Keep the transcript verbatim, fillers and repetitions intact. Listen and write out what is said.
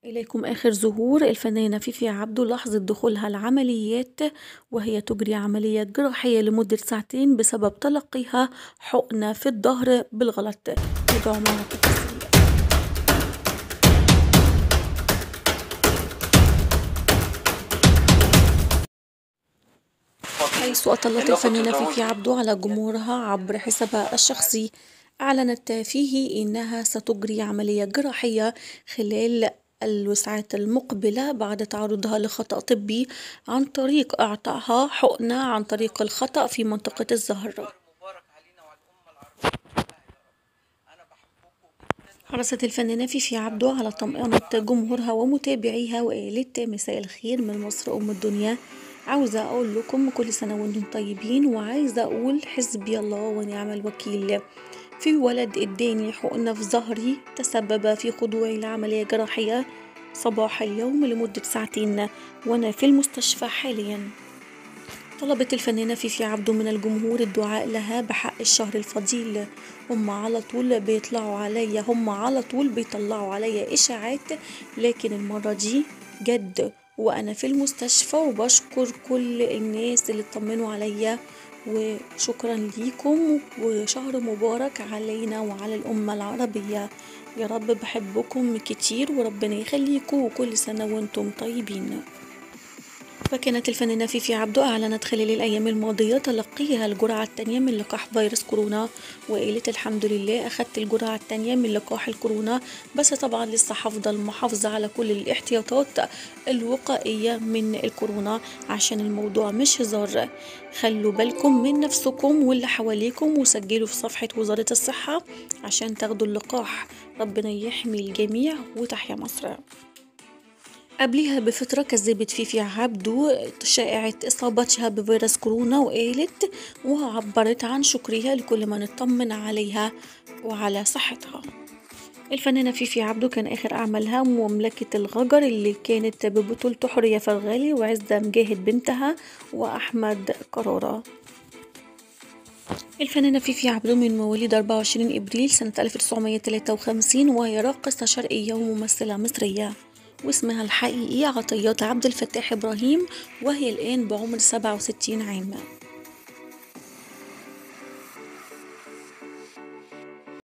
إليكم آخر ظهور الفنانة فيفي عبده لحظة دخولها العمليات، وهي تجري عملية جراحية لمدة ساعتين بسبب تلقيها حقنة في الظهر بالغلط. تابعوا معنا التفاصيل. حيث أطلت الفنانة فيفي عبده على جمهورها عبر حسابها الشخصي، أعلنت فيه إنها ستجري عملية جراحية خلال الساعات المقبلة بعد تعرضها لخطأ طبي عن طريق إعطائها حقنة عن طريق الخطأ في منطقة الظهر. حرصت الفنانة فيفي عبده على طمأنة جمهورها ومتابعيها وقالت: مساء الخير من مصر أم الدنيا، عاوزة أقول لكم كل سنة وانتم طيبين، وعايزة أقول حسبي الله ونعم الوكيل. في ولد اداني حقنة في ظهري تسبب في خضوعي لعملية جراحية صباح اليوم لمدة ساعتين وأنا في المستشفى حاليا. طلبت الفنانة فيفي عبده من الجمهور الدعاء لها بحق الشهر الفضيل. هم على طول بيطلعوا عليا هم على طول بيطلعوا عليا إشاعات، لكن المرة دي جد وأنا في المستشفى، وبشكر كل الناس اللي اطمنوا عليا، وشكرا ليكم، وشهر مبارك علينا وعلى الأمة العربية. يا رب بحبكم كتير وربنا يخليكم، وكل سنة وانتم طيبين. فكانت الفنانة فيفي عبده أعلنت خلال الأيام الماضية تلقيها الجرعة الثانية من لقاح فيروس كورونا، وقالت: الحمد لله أخدت الجرعة الثانية من لقاح الكورونا، بس طبعا لسه حافظة المحافظة على كل الاحتياطات الوقائية من الكورونا عشان الموضوع مش هزار. خلوا بالكم من نفسكم واللي حواليكم، وسجلوا في صفحة وزارة الصحة عشان تاخدوا اللقاح. ربنا يحمي الجميع وتحيا مصر. قبلها بفترة كذبت فيفي عبده شائعة إصابتها بفيروس كورونا، وقالت وعبرت عن شكرها لكل من اطمن عليها وعلى صحتها. الفنانة فيفي عبده كان آخر أعمالها مملكة الغجر، اللي كانت ببطولة حورية فرغالي وعزة مجاهد بنتها وأحمد كرارة. الفنانة فيفي عبده من مواليد أربعة وعشرين إبريل سنة ألف وتسعمية وتلاتة وخمسين، وهي راقصة شرقية وممثلة مصرية، واسمها الحقيقي عطيات عبد الفتاح إبراهيم، وهي الآن بعمر سبعة وستين عام.